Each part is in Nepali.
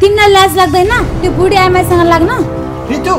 तिमीलाई लाज लाग्दैन त्यो बुढी आमासँग लाग्न? रितु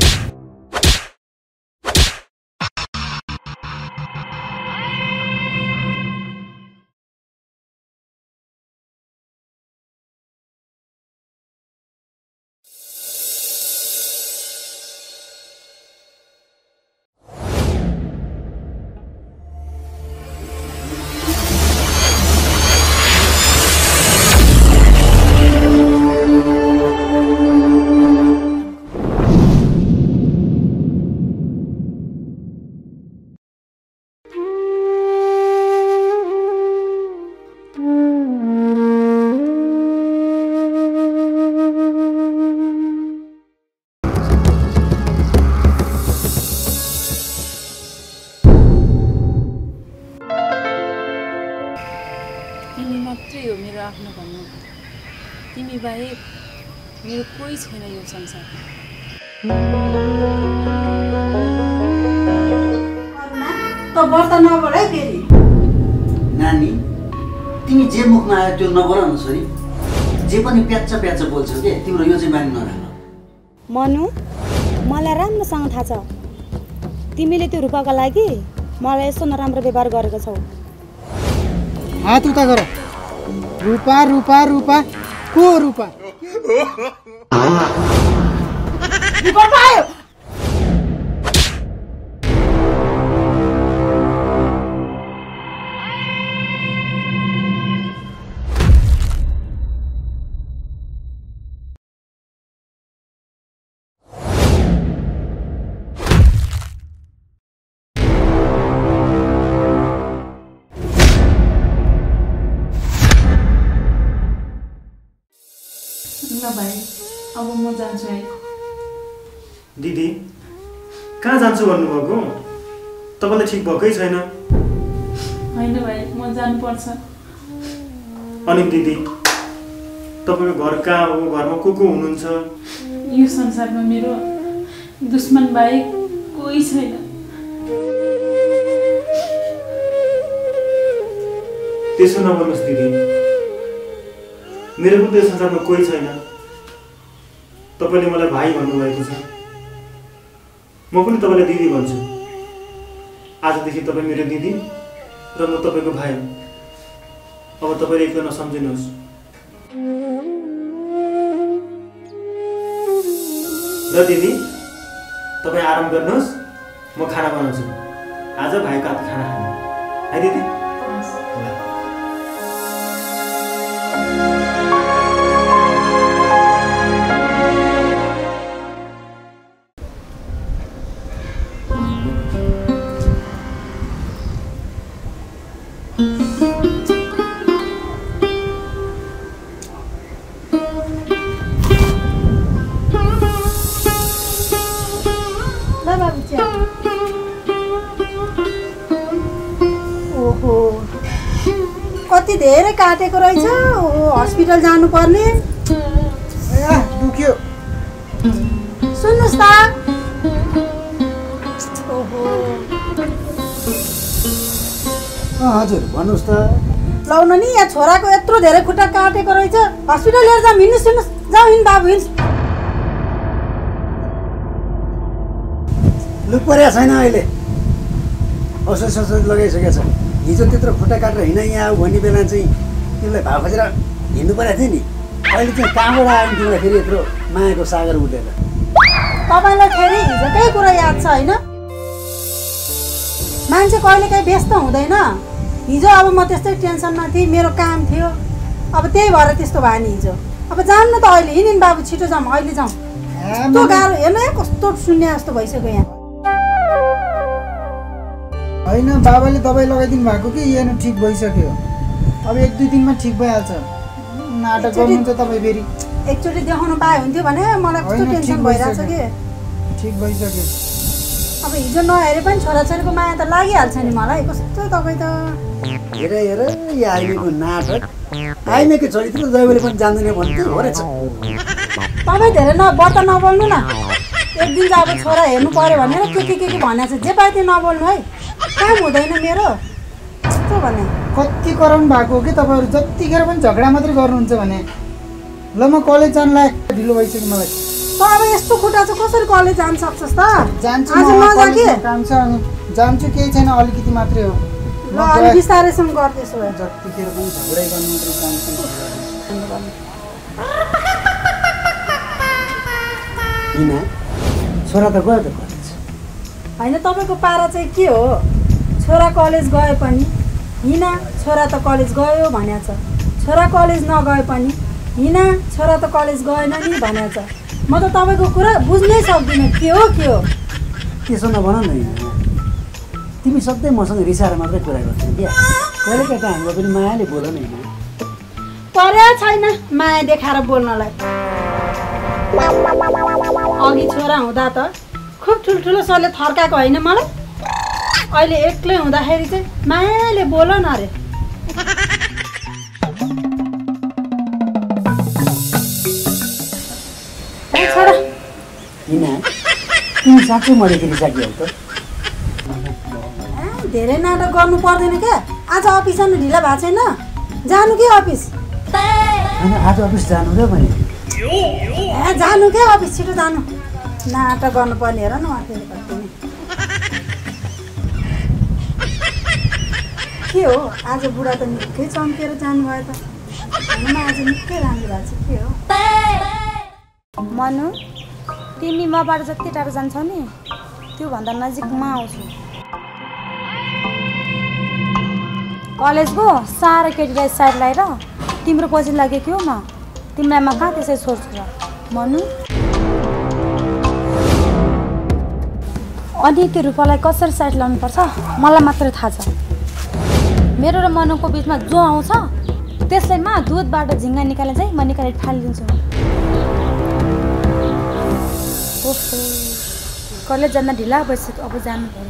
तिमी बाहेक मेरो कोही छैन यो संसारमा। त व्रत नगर है फेरि। नानी तिमी जे मुखमा आयो त्यो नबोल न छोरी। जे पनि प्याच्च प्याच्च बोल्छौ के तिम्रो यो चाहिँ बानी नराख्नु। मनु मलाई राम्रोसँग थाहा छ तिमीले त्यो रूपाको लागि मलाई यस्तो नराम्रो व्यवहार गरेको छौ। हात उता गर। रूपा रूपा रूपा को रूपा? आयो भाइ अब म जान्छु है। दिदी कहाँ जान्छु भन्नुभएको? तपाईँलाई ठिक भएकै छैन। होइन भाइ म जानुपर्छ। अनि दिदी तपाईँको घर कहाँ हो? घरमा को हुनुहुन्छ? यो संसारमा मेरो दुश्मन बाहेक कोही छैन। त्यसो नभन्नुहोस् दिदी, मेरो पनि त्यो संसारमा कोही छैन। तपाईँले मलाई भाइ भन्नुभएको छ, म पनि तपाईँलाई दिदी भन्छु। आजदेखि तपाईँ मेरो दिदी र म तपाईँको भाइ। अब तपाईँले एकदम नसम्झिनुहोस्। ल दिदी तपाईँ आराम गर्नुहोस्, म खाना बनाउँछु। आज भाइको हात खाना खानु है दिदी। कति धेरै काटेको रहेछ। हस्पिटल जानु पर्ने। दुख्यो। सुन्नुस् त। ओहो हजुर भन्नुहोस् त। लाउन नि यहाँ छोराको यत्रो धेरै खुट्टा काटेको रहेछ। हस्पिटल लिएर जाऊँ। हिँड्नुहोस् हिँड्नुहोस्। जाऊ हिँड बाबु हिँड। लुक परेको छैन अहिले। औषध सौषध लगाइसकेको छ। हिजो त्यत्रो खुट्टा काटेर हिँड यहाँ आऊ भन्ने बेला चाहिँ तिमीलाई भाव खोजेर हिँड्नु परेको थियो नि। अहिले चाहिँ कहाँबाट आयो तिमीलाई फेरि यत्रो मायाको सागर उठेर? तपाईँलाई फेरि हिजोकै कुरा याद छ होइन? मान्छे कहिले काहीँ व्यस्त हुँदैन। हिजो अब म त्यस्तै टेन्सनमा थिएँ, मेरो काम थियो। अब त्यही भएर त्यस्तो भयो नि हिजो। अब जाऊँ न त अहिले। हिँडिन् बाबु छिटो जाऊँ। अहिले जाऊँ। कस्तो गाह्रो हेर्नु है, कस्तो शून्य जस्तो भइसक्यो यहाँ। होइन बाबाले दबाई लगाइदिनु भएको कि यहाँ ठिक भइसक्यो। अब 1-2 दिनमा ठिक भइहाल्छ। नाटक गर्नुहुन्छ तपाईँ फेरि। एकचोटि देखाउनु पाए हुन्थ्यो भने मलाई कस्तो टेन्सन भइरहेछ कि। ठिक भइसक्यो। अब हिजो नहेरे पनि छोराछोरीको माया त लागिहाल्छ नि मलाई। कस्तो तपाईँ त। हेर हेर यो आइमेको नाटक। आइमेको चरित्र दैवले पनि जान्दैन भन्थ्यो हो रहेछ। तपाईँ धेरै व्रत नबोल्नु न। एक दिन चाहिँ अब छोरा हेर्नु पर्यो भनेर के भनेको छ। जे पाए त्यो नबोल्नु है। काम हुँदैन मेरो। कस्तो भने कति कराउनु भएको हो कि तपाईँहरू। जतिखेर पनि झगडा मात्रै गर्नुहुन्छ भने ल म कलेज जानलाई ढिलो भइसक्यो मलाई। त अब यस्तो खुट्टा चाहिँ कसरी कलेज जान सक्छस् त? जान्छु आज म नजा कि? कलेजमा काम छ अनि जान्छु, केही छैन, अलिकति मात्रै हो। ल अलि बिस्तारैसँग गर्दैछु। जतिखेर पनि झगडै गर्नु मात्रै जान्छु। हिना छोरा त गयो त कलेज। होइन तपाईँको पारा चाहिँ के हो? छोरा कलेज गए पनि हिना छोरा त कलेज गयो भनेको छ, छोरा कलेज नगए पनि हिना छोरा त कलेज गएन नि भनेको छ। म त तपाईँको कुरा बुझ्नै सक्दिनँ के हो के हो। त्यसो नभन न हिना, तिमी सधैँ मसँग रिसाएर मात्रै कुरा गर्छौ क्या। कहिलेकाहीँ हामीलाई पनि मायाले बोल न हिना। परे छैन माया देखाएर बोल्नलाई। अघि छोरा हुँदा त खुब ठुल्ठुलो सरले थर्काएको होइन मलाई, अहिले एक्लै हुँदाखेरि चाहिँ मायाले बोल न अरे। छोरा हिना तिमी साँच्चै मदेखि रिसाकी हौ त। धेरै नाटक गर्नु पर्दैन क्या। आज अफिस जानु ढिला भएको छैन? जानु कि अफिस? होइन आज अफिस जानु र भने। जानु क्या अफिस, छिटो जानु। नाटक गर्नुपर्ने हेर न उहाँले पनि। के हो आज बुढा त निकै चम्केर जानुभयो त। आज निकै राम्रो भएको छ के हो? मनु, तिमी मबाट जति टाढो जान्छौ नि त्योभन्दा नजिकमा आउँछु। कलेजको साह्रो केटीलाई साइड लगाएर तिम्रो पछि लागेको हो म, तिमीलाई म कहाँ त्यसै छोड्छु र मनु। अनि त्यो रूपालाई कसरी साइड लाउनुपर्छ मलाई मात्रै थाहा छ। मेरो र मनुको बिचमा जो आउँछ त्यसैमा दुधबाट झिङ्गा निकाले चाहिँ म निकालेर फालिदिन्छु। ओहो, कलेज जान ढिला भइसक्यो, अब जानु पर्यो।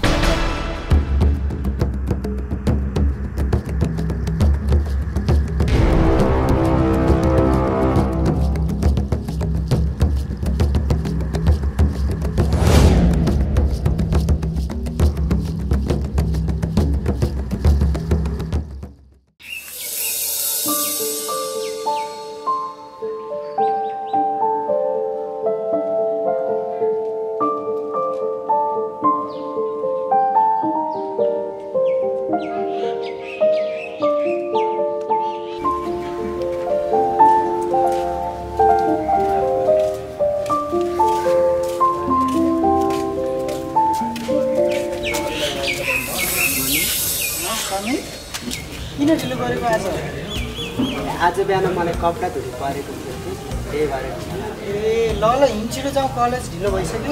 किन ढिलो गरेको आज? आज बिहान मलाई कपडा धुनु परेको थियो कि त्यही भएर। ए ल ल हिँड, छिटो जाउँ, कलेज ढिलो भइसक्यो।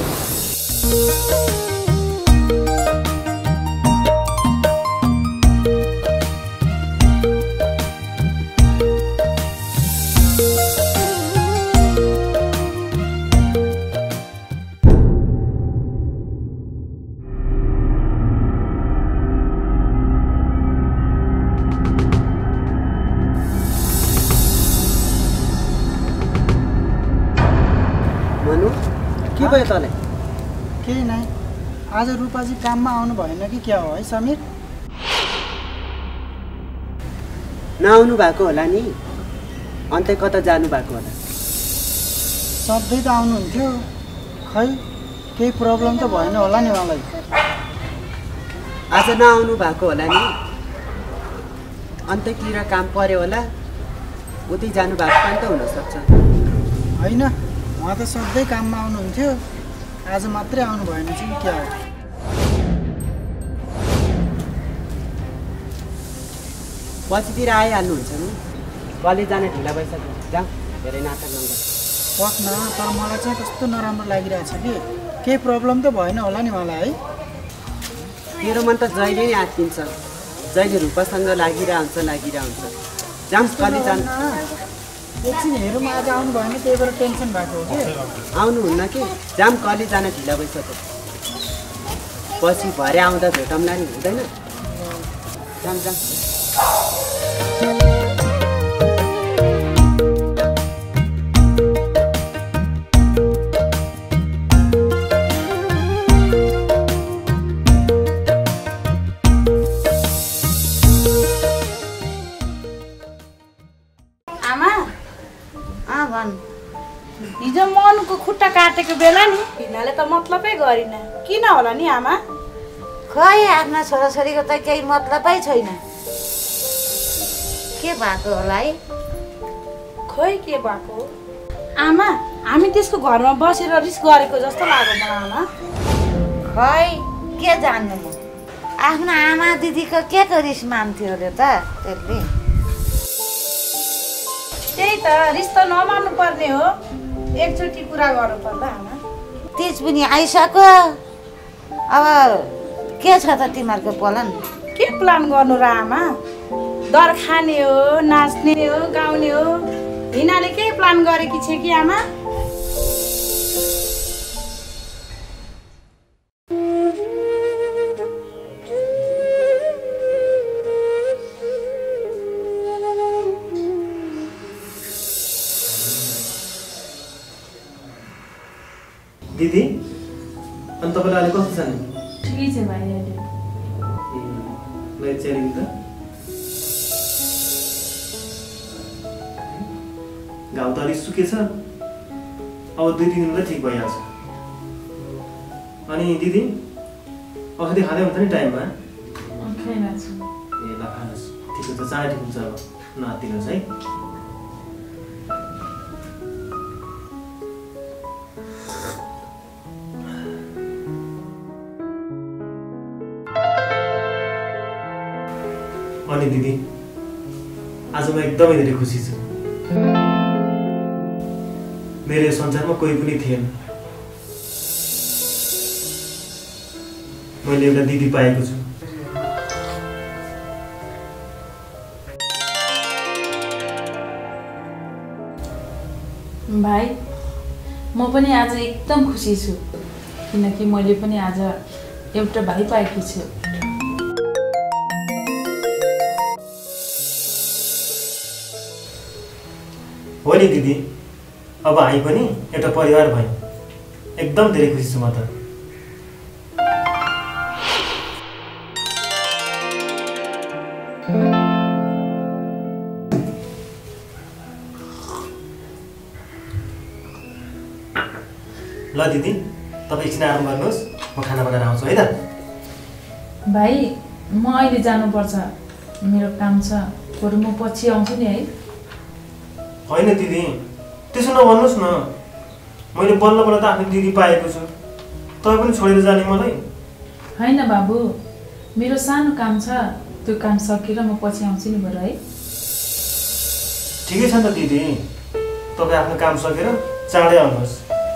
के भयो तँलाई? केही नै, आज रूपाजी काममा आउनु भएन कि क्या हो है समीर? नआउनु भएको होला नि, अन्त कता जानु भएको होला? सधैँ त आउनुहुन्थ्यो, खै केही प्रब्लम त भएन होला नि उहाँलाई। आज नआउनु भएको होला नि, अन्त्यतिर काम पर्यो होला, उतै जानु भएको पनि त हुनसक्छ। होइन, उहाँ त सधैँ काममा आउनुहुन्थ्यो, आज मात्रै आउनु भएन चाहिँ क्या हो? पछितिर आइहाल्नुहुन्छ नि, कलेज जान ढिला भइसक्यो। जाऊ, धेरै नाटक नगर। पक्न, तर मलाई चाहिँ कस्तो नराम्रो लागिरहेछ कि केही प्रब्लम त भएन होला नि उहाँलाई है? तेरो मन त जहिले नै आत्तिन्छ, जहिले रूपासँग लागिरहन्छ। जाऊ कलेज जानु। एकछिन हेरौँ, आज आउनु भएन त्यही भएर टेन्सन भएको हो कि? आउनुहुन्न कि? जाम कलेज जान ढिला भइसक्यो, पछि भरे आउँदा भेटौँला नि, हुँदैन? जाम। हिजो मनको खुट्टा काटेको बेला नि हिनाले त मतलबै गरिन किन होला नि आमा खै आफ्ना छोराछोरीको त केही मतलबै छैन के भएको होला है खोइ के भएको आमा हामी त्यसको घरमा बसेर रिस गरेको जस्तो लाग्यो आमा खै के जान्नु म आफ्नो आमा दिदीको के को रिस मान्थ्यो अरे त त्यसले त्यही त रिस त नमान्नु पर्ने हो एकचोटि कुरा गर्नु पर्ला आमा तिज पनि आइसक्यो अब के छ त तिमीहरूको प्लान के प्लान गर्नु र आमा दर खाने हो नाच्ने हो गाउने हो हिनाले केही प्लान गरेकी छ कि आमा दिदी अनि तपाईँलाई अहिले कस्तो छ नि ठिकै छ भाइ अहिले ल चेरी त घाउ त अलिक सुकेछ अब 2-3 दिनमा ठिक भइहाल्छ अनि दिदी औषधि खाँदै हुन्छ नि टाइममा खाइरहेको छु ए ल खानुहोस् ठिक हुन्छ चाँडै ठिक हुन्छ अब नहातिनुहोस् है अनि दिदी आज म एकदमै धेरै खुसी छु मेरो यो संसारमा कोही पनि थिएन मैले एउटा दिदी पाएको छु भाइ म पनि आज एकदम खुसी छु किनकि मैले पनि आज एउटा भाइ पाएकी छु हो नि दिदी अब हामी पनि एउटा परिवार भयौँ एकदम धेरै खुसी छु म त ल दिदी तपाईँ एकछिन आराम गर्नुहोस् म खाना बनाएर आउँछु है त भाइ म अहिले जानुपर्छ मेरो काम छ बरु म पछि आउँछु नि है होइन दिदी त्यसो नभन्नुहोस् न मैले बल्ल बल्ल त आफ्नो दिदी पाएको छु तपाईँ पनि छोडेर जाने मलाई होइन बाबु मेरो सानो काम छ त्यो काम सकेर म पछि आउँछु नि बरु है ठिकै छ नि त दिदी तपाईँ आफ्नो काम सकेर चाँडै आउनुहोस्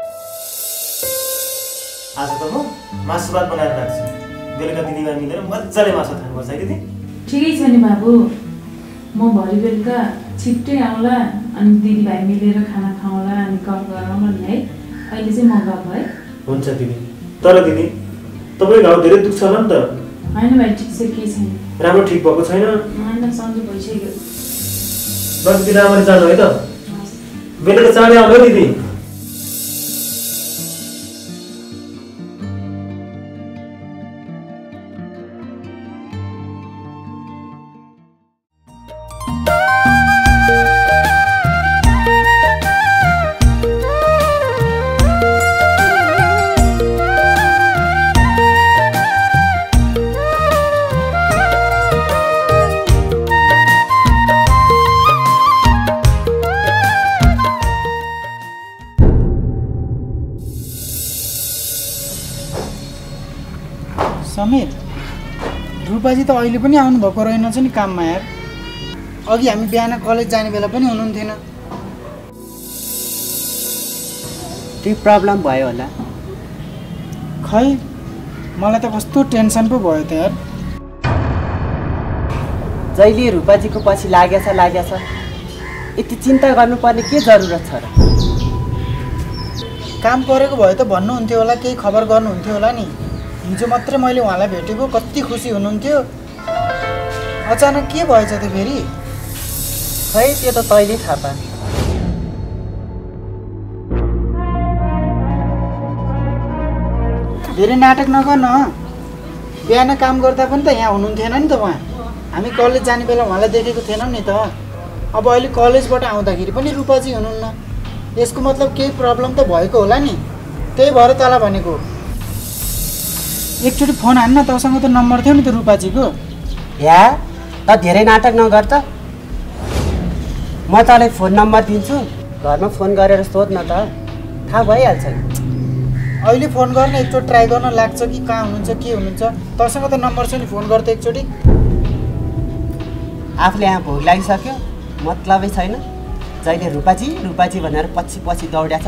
आज त म मासु भात बनाएर राख्छु बेलुका दिदीलाई मिलेर मजाले मासु खानुपर्छ है दिदी ठिकै छ नि बाबु म भरि बेलुका छिट्टै आउँला अनि दिदीभाइ मिलेर खाना खाउँला अनि गफ गरौँला नि है अहिले चाहिँ म गफ है हुन्छ दिदी तर दिदी तपाईँ घाउ धेरै दुख्छ होला नि त होइन भाइ ठिक छ के छैन राम्रो ठिक भएको छैन होइन सन्चो भइसक्यो ल दिदी राम्ररी जानु है त बेलुका चाँडै आउनु है दिदी समीर रूपाजी त अहिले पनि आउनुभएको रहेनछ नि काममा यार अघि हामी बिहान कलेज जाने बेला पनि हुनुहुन्थेन केही प्रब्लम भयो होला खै मलाई त कस्तो टेन्सन पो भयो त यार जहिले रूपाजीको पछि लागेछ यति चिन्ता गर्नुपर्ने के जरुरत छ र काम परेको भए त भन्नुहुन्थ्यो होला केही खबर गर्नुहुन्थ्यो होला नि हिजो मात्रै मैले उहाँलाई भेटेको कति खुसी हुनुहुन्थ्यो अचानक के भएछ त फेरि खै त्यो त तैँले थाहा पा धेरै नाटक नगर्न बिहान काम गर्दा पनि त यहाँ हुनुहुन्थेन नि त उहाँ हामी कलेज जाने बेला उहाँलाई देखेको थिएनौँ नि त अब अहिले कलेजबाट आउँदाखेरि पनि रूपाजी हुनुहुन्न यसको मतलब केही प्रब्लम त भएको होला नि, त्यही भएर तँलाई भनेको। एकचोटि फोन हान्न, तँसँग त नम्बर थियो नि त रूपाजीको। या त धेरै नाटक नगर त, म तँलाई फोन नम्बर दिन्छु, घरमा फोन गरेर सोध न त, थाहा भइहाल्छ नि। अहिले फोन गर्न एकचोटि ट्राई गर्न लाग्छ कि कहाँ हुनुहुन्छ के हुनुहुन्छ। तँसँग त नम्बर छ नि, फोन गर्दा एकचोटि। आफूले यहाँ भोग लागिसक्यो, मतलबै छैन। जहिले रूपाजी रूपाजी भनेर पछि पछि दौड्याछ।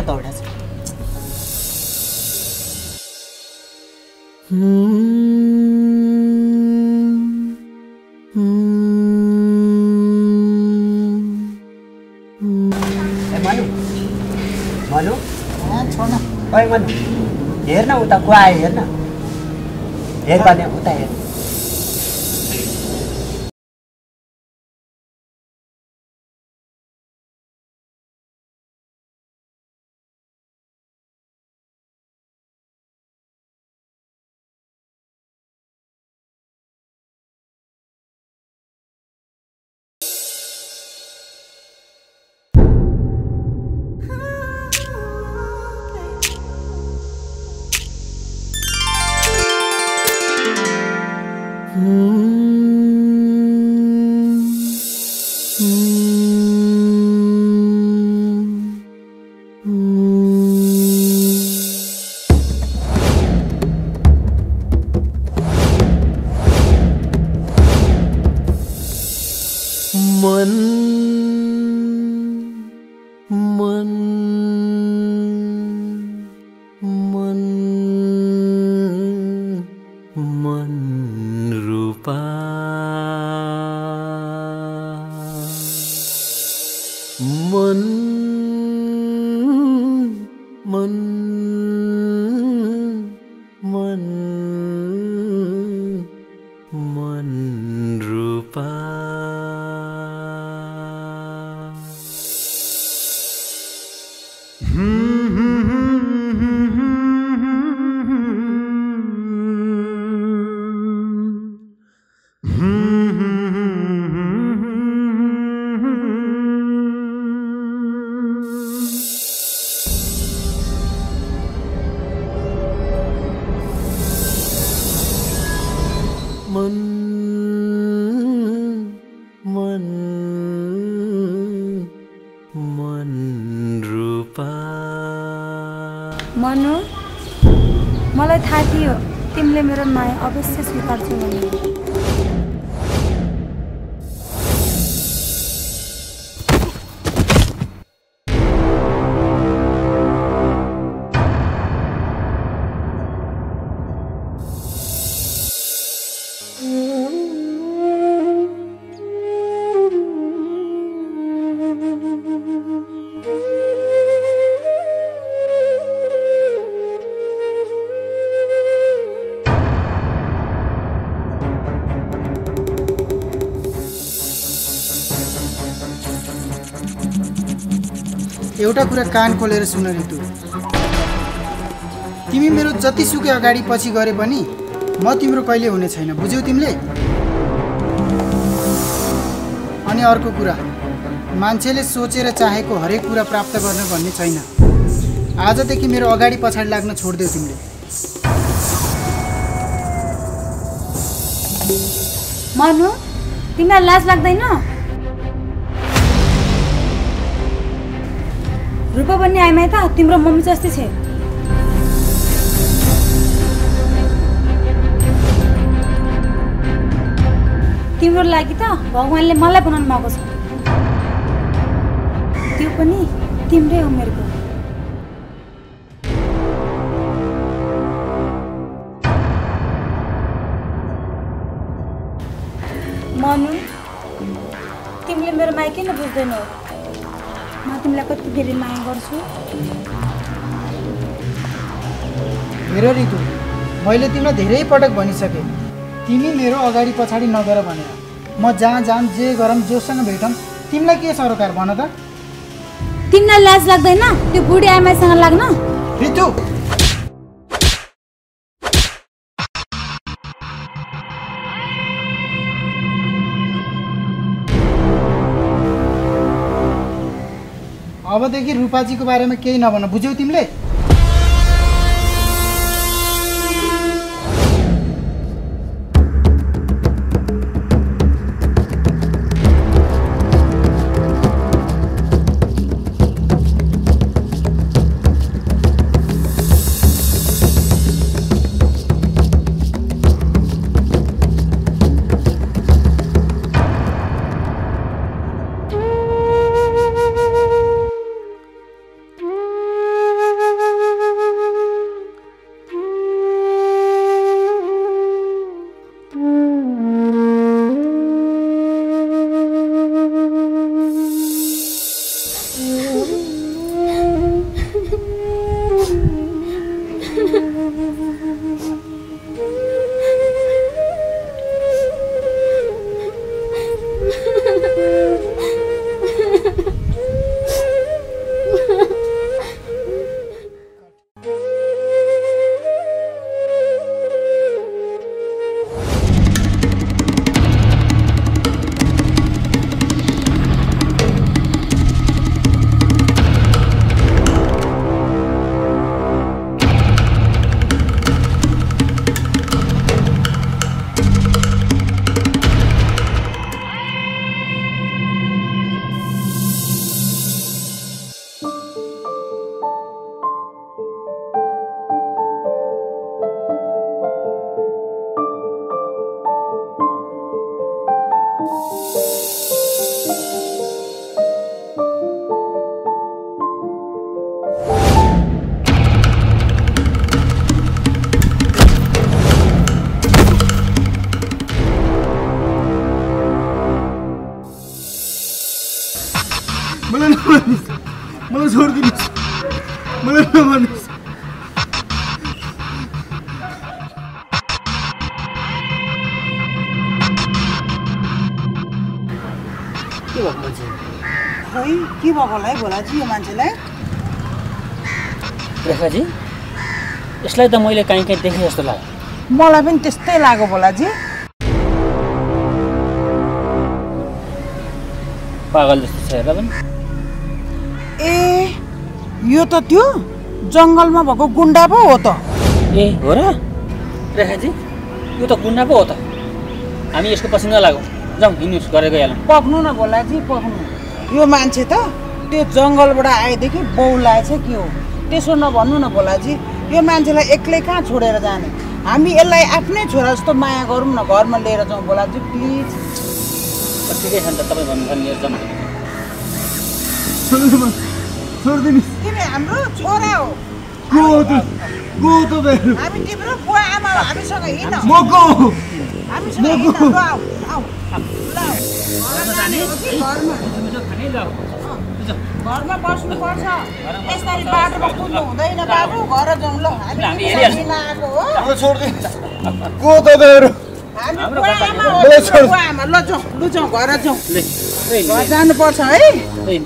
मनु मनु छोड्न। ओइ मनु, हेर न उता को आयो, हेर न, हेर भने उता हेर। मनु, मलाई थाहा थियो तिमीले मेरो माया अवश्य स्वीकार्छौ भनेर। एउटा कुरा कान खोलेर सुन रितु, तिमी मेरो जतिसुकै अगाडि पछि गरे पनि म तिम्रो कहिले हुने छैन, बुझ्यौ तिमीले? अनि अर्को कुरा, मान्छेले सोचेर चाहेको हरेक कुरा प्राप्त गर्न भन्ने छैन। आजदेखि मेरो अगाडि पछाडि लाग्न छोड्देऊ तिमीले। मनु, तिमीलाई लाज लाग्दैन? रूपा भन्ने आइमाई त तिम्रो मम्मी जस्तै छ। तिम्रो लागि त भगवानले मलाई बनाउनु भएको छ, त्यो पनि तिम्रै उमेरको। मनु, तिमीले मेरो माया किन बुझ्दैनौ? म तिमीलाई कति धेरै माया गर्छु। मेरो रितु, मैले तिमीलाई धेरै पटक भनिसकेँ, तिमी मेरो अगाडि पछाडि नगर भनेर। म जहाँ जाम जे गरम जोसँग भेटम, तिमीलाई के सरोकार भन त? तिमीलाई लाज लाग्दैन त्यो बुढी आमासँग लाग्न? रितु, अब अबदेखि रूपाजीको बारेमा केही नभन, बुझ्यौ तिमीले? मलाई छोडिदिनुहोस्, मलाई नभन्नुहोस्। के भएको मान्छे? खै के भएको होला है भोलाजी यो मान्छेलाई? रेखाजी, यसलाई त मैले कहीँ कहीँ देखेँ जस्तो लाग्यो। मलाई पनि त्यस्तै लाग्यो भोलाजी। पागल जस्तो छ हेर्दा पनि। ए यो त त्यो जङ्गलमा भएको गुन्डा पो हो त। ए हो र रेखाजी, यो त गुन्डा पो हो त। हामी यसको पछि नलागौँ, जाउँ हिँड्नुहोस् गरेर गइहालौँ। पक्नु न भोलाजी पक्नु। यो मान्छे त त्यो जङ्गलबाट आएदेखि बौलाएछ के हो? त्यसो नभन्नु न भोलाजी। यो मान्छेलाई एक्लै कहाँ छोडेर जाने? हामी यसलाई आफ्नै छोरा जस्तो माया गरौँ न, घरमा लिएर जाउँ भोलाजी प्लिज। ठिकै छ नि त, तपाईँ भन्नु लिएर जाउँ। छोडिदिनुहोस्। तिमी हाम्रो छोरा हो। को हो तपाईँहरू? हामी तिम्रो बुवा आमा हो, हामीसँग हिँड। म को हो? हामीसँग हिँड ल, आऊ आऊ ल। घरमा बस्नुपर्छ, यसरी बाटोमा कुद्नु हुँदैन बाबु। घर जाउँ ल, हामी लिन आएको हो। को तपाईँहरू? हामी बुवा आमा हो, बुवा आमा। ल जाउँ, लु जाउँ, घर जाउँ। घर जानुपर्छ है।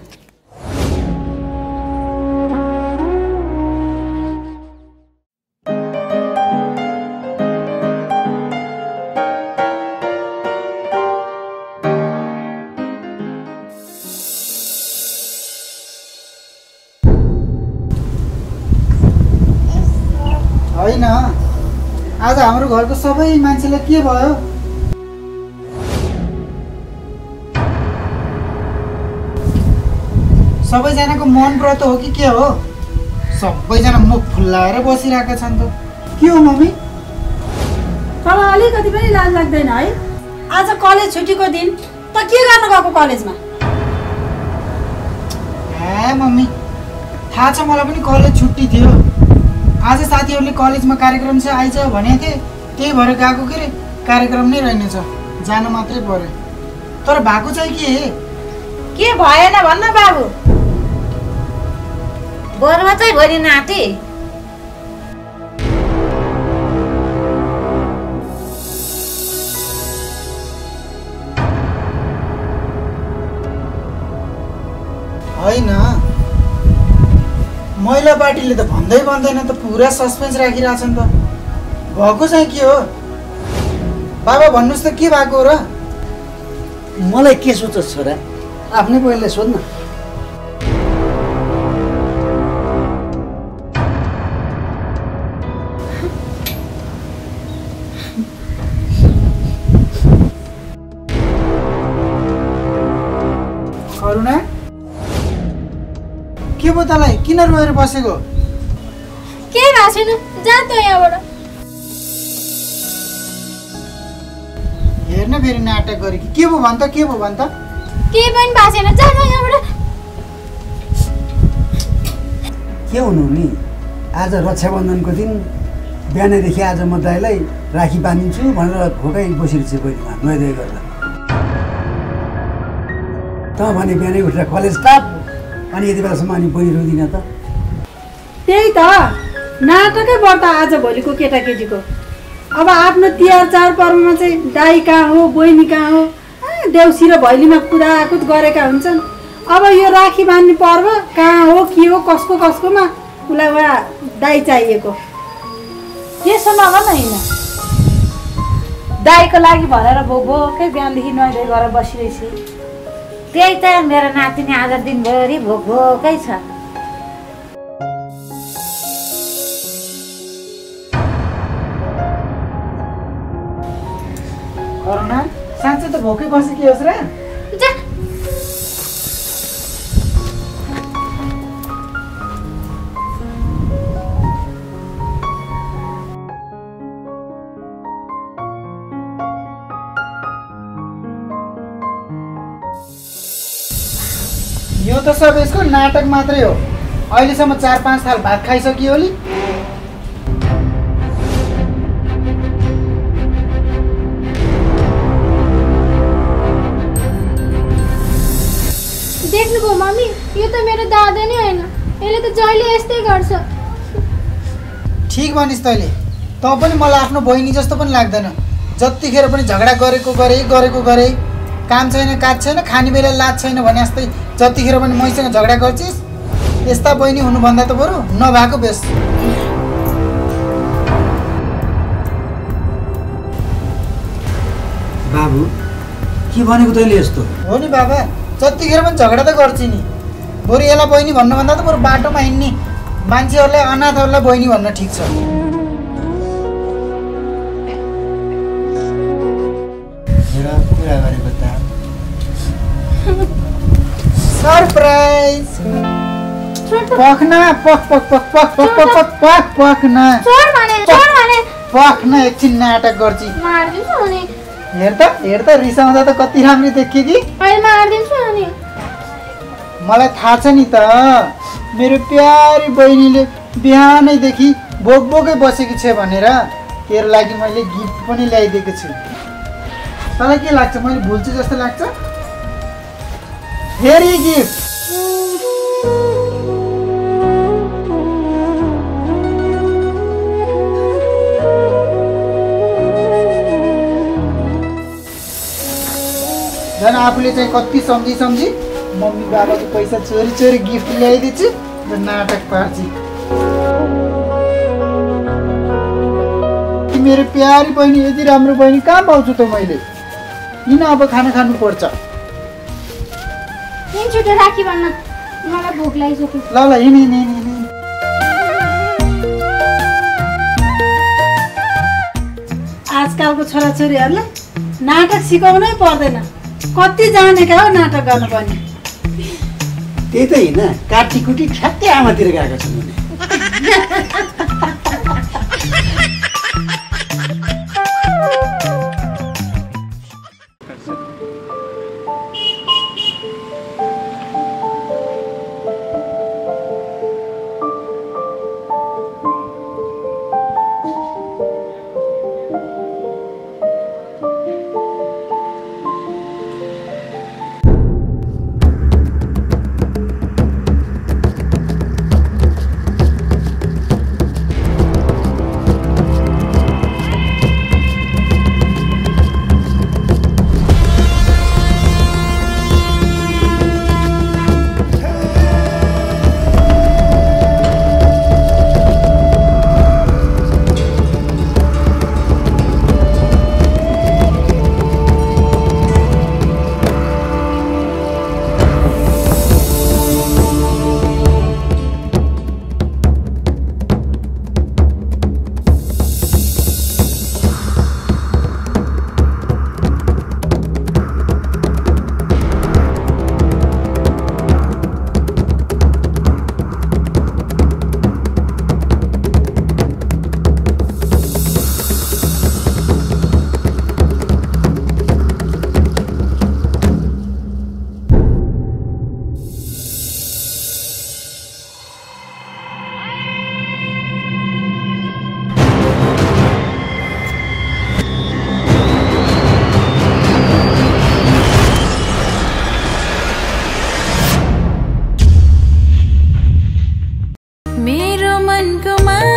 होइन, आज हाम्रो घरको सबै मान्छेलाई के भयो? सबैजनाको मन व्रत हो कि के हो? सबैजना मुख फुल्लाएर बसिरहेका छन् त। के हो मम्मी? तर अलिकति पनि लाज लाग्दैन है? आज कलेज छुट्टीको दिन त के गर्न गएको कलेजमा? ए मम्मी, थाहा छ मलाई पनि कलेज छुट्टी थियो। आज साथीहरूले कलेजमा कार्यक्रम छ आइज भनेको थिए, त्यही भएर गएको के अरे। कार्यक्रम नै रहेनछ, जानु मात्रै पर्यो। तर भएको चाहिँ के भएन भन्न बाबु? बरुवा चाहिँ भरि नाति। होइन, महिला पार्टीले त भन्दैन त, पुरा सस्पेन्स राखिरहेछन् त। भएको चाहिँ के हो बाबा? भन्नुहोस् त के भएको हो र? मलाई के सोध्छ छोरा? आफ्नै पहिला सोध्न। के भयो तँलाई किन रोएर बसेको के भएको छैन जा त यहाँबाट हेर्न फेरि नाटक गरे कि के भयो भन् त के भयो भन् त के पनि भएको छैन जा त यहाँबाट के हुनु नि आज रक्षाबन्धनको दिन बिहानैदेखि आज म दाइलाई राखी बाँधिन्छु भनेर भोकै बसिरहेछ बहिनीमा नुहाइधुवाइ गरेर त भने बिहानै उठेर कलेज टाप अनि यति बेलासम्म अनि बहिनी रुँदिन त त्यही त नाटकै बढ्ता आज भोलिको केटाकेटीको अब आफ्नो तिहार चाडपर्वमा चाहिँ दाई कहाँ हो बहिनी कहाँ हो देउसी र भैलीमा कुदाकुद गरेका हुन्छन् अब यो राखी बाँध्ने पर्व कहाँ हो के हो कसको कसकोमा उसलाई उहाँ दाई चाहिएको यसो नगर न होइन दाईको लागि भनेर भोकै बिहानदेखि नुहाइधुवाइ गरेर बसिरहेछ त्यही त मेरो नातिनी आज दिनभरि भोकै छ करुणा साँच्चै त भोकै बसेकी होस् र जा यो त सब यसको नाटक मात्रै हो अहिलेसम्म 4-5 थाल भात खाइसकियो होली देख्नुभयो मम्मी यो त मेरो दादा नै होइन यसले त जहिले यस्तै गर्छ ठिक भनिस् तैँले तँ पनि मलाई आफ्नो बहिनी जस्तो पनि लाग्दैन जतिखेर पनि झगडा गरेको गरे काम छैन काज छैन खाने बेला लाज छैन भने जस्तै जतिखेर पनि मैसँग झगडा गर्छिस् यस्ता बहिनी हुनुभन्दा त बरु नभएको बेस बाबु के भनेको तैँले यस्तो हो नि बाबा जतिखेर पनि झगडा त गर्छ नि बरु यसलाई बहिनी भन्नुभन्दा त बरु बाटोमा हिँड्ने मान्छेहरूलाई अनाथहरूलाई बहिनी भन्न ठिक छ कुरा गरेको त सरप्राइज पख्न पख पख पख पख पख पख पख पख पख्न पख्न एकछिन नाटक गर्छ हेर त रिसाउँदा त कति राम्रो देखियो कि मलाई थाहा छ नि त मेरो प्यारी बहिनीले बिहानैदेखि बोकै बसेकी छ भनेर तेरो लागि मैले गिफ्ट पनि ल्याइदिएको छु तँलाई के लाग्छ मैले भुल्छु जस्तो लाग्छ फेरि गिफ्ट झन् आफूले चाहिँ कति सम्झी मम्मी बाबाको पैसा चोरी गिफ्ट ल्याइदिन्छु र नाटक पार्छ मेरो प्यारी बहिनी यति राम्रो बहिनी कहाँ पाउँछु त मैले किन अब खाना खानु पर्छ राखी भन्न मलाई भोक लागिसक्यो ल हिँड आजकलको छोराछोरीहरूलाई नाटक सिकाउनै पर्दैन कति जानेका हो नाटक गर्नुपर्ने त्यही त होइन काटीकुटी ठ्याक्कै आमातिर गएको छु मैले मनको मा